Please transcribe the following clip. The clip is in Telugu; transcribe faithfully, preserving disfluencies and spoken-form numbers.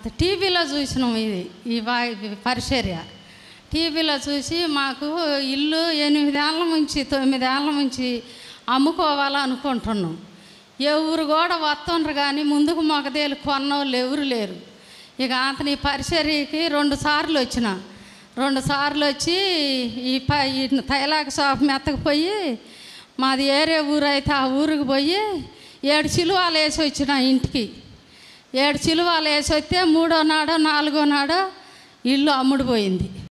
టీవీలో చూసినాం ఇది ఈ వా పరిచర్య టీవీలో చూసి మాకు ఇల్లు ఎనిమిదేళ్ళ నుంచి తొమ్మిదేళ్ళ నుంచి అమ్ముకోవాలనుకుంటున్నాం. ఎవరు కూడా వస్తుండ్రు కానీ ముందుకు మొగదేలు కొన్నోళ్ళు ఎవరు లేరు. ఇక అతని పరిచర్యకి రెండు సార్లు వచ్చిన రెండు సార్లు వచ్చి ఈ ప ఈ తైలాక షాప్ మెత్తకపోయి మాది ఏరే ఊరు అయితే ఆ ఊరికి పోయి ఏడు చిలువాలు వేసి వచ్చిన ఇంటికి. ఏడు చిలువాలు వేసి వస్తే మూడో నాడో నాలుగో నాడో ఇల్లు అమ్ముడుపోయింది.